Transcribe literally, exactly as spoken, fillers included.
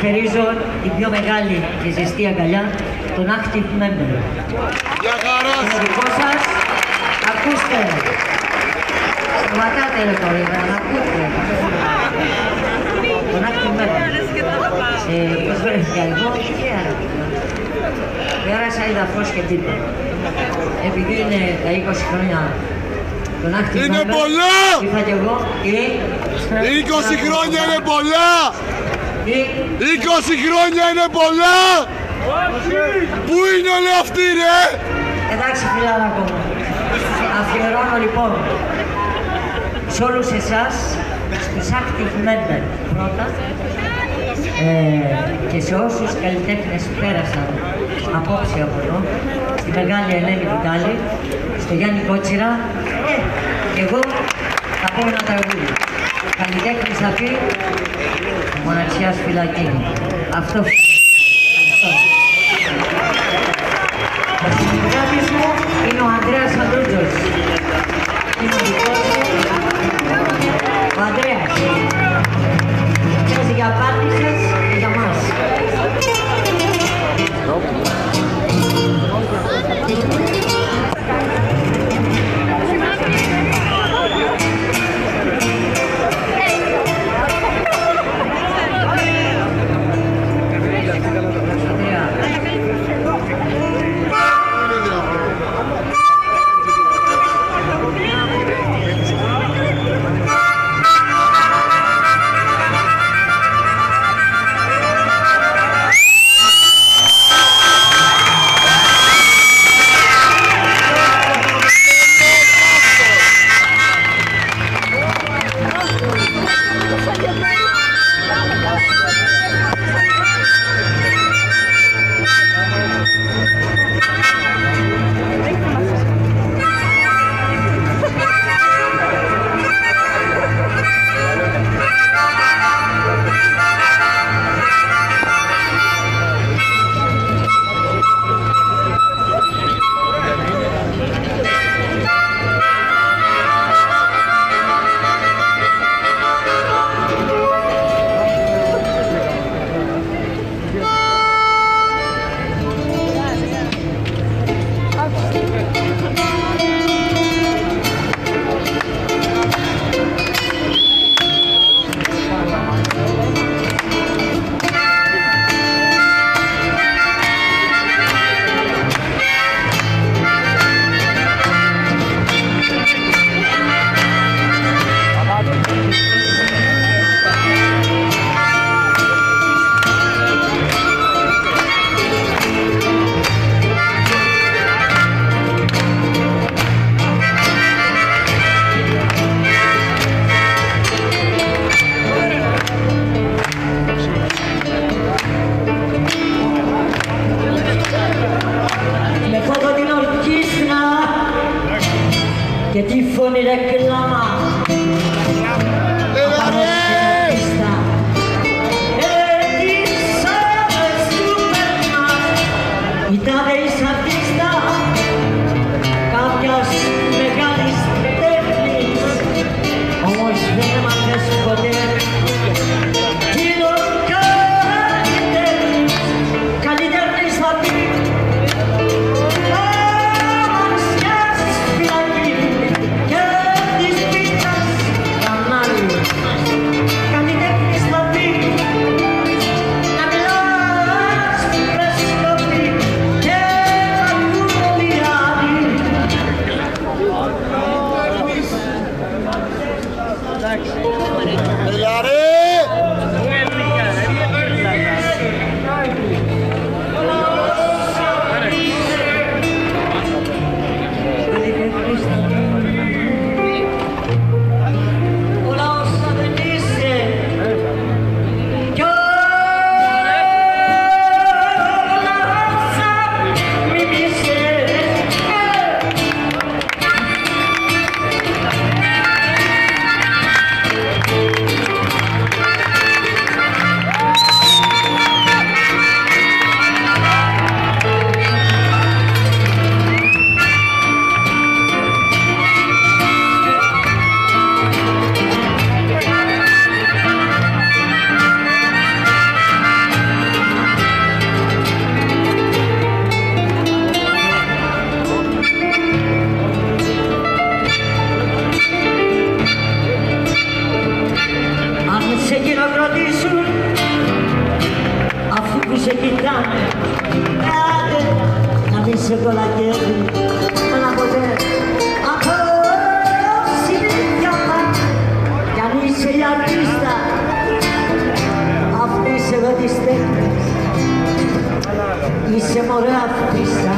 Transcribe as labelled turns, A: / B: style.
A: χαρακτηρίζω την πιο μεγάλη και ζεστή αγκαλιά, τον active member.
B: Για χαρά!
A: Είναι δικό σας, ακούστε. Σταματάτε ρε τώρα, να ακούτε. Τον active member. Ε, πώς βρέθηκα εγώ, τι άρα. Πέρασα εδαφώς και τίποτα. Επειδή είναι τα είκοσι χρόνια τον active member.
B: Είναι πολλά!
A: Ήρθα κι εγώ και...
B: είκοσι χρόνια είναι πολλά! είκοσι χρόνια είναι πολλά! Πού είναι όλοι αυτοί ρε!
A: Εντάξει φιλάρα ακόμα. Αφιερώνω λοιπόν σε όλους εσάς, στους active member πρώτα ε, και σε όσους καλλιτέχνες πέρασαν απόψε από εδώ, στη μεγάλη Ελένη Βιτάλη, στο Γιάννη Κότσιρα ε, και εγώ θα πω ένα τραγούδι. Καλλιτέχνης θα πει μοναξιάς φυλακή. Αυτό ευχαριστώ. Ο συνεργάτης μου είναι ο Ανδρέας Αντρούτζος. Είναι ο δικός μου, ο Ανδρέας. Παίζει για πάτη σας και για μας. Και τη φωνή ρεκλάμα αρτίστα αυτής εδώ της τέχνης. Είσαι μωρέ αυτίστα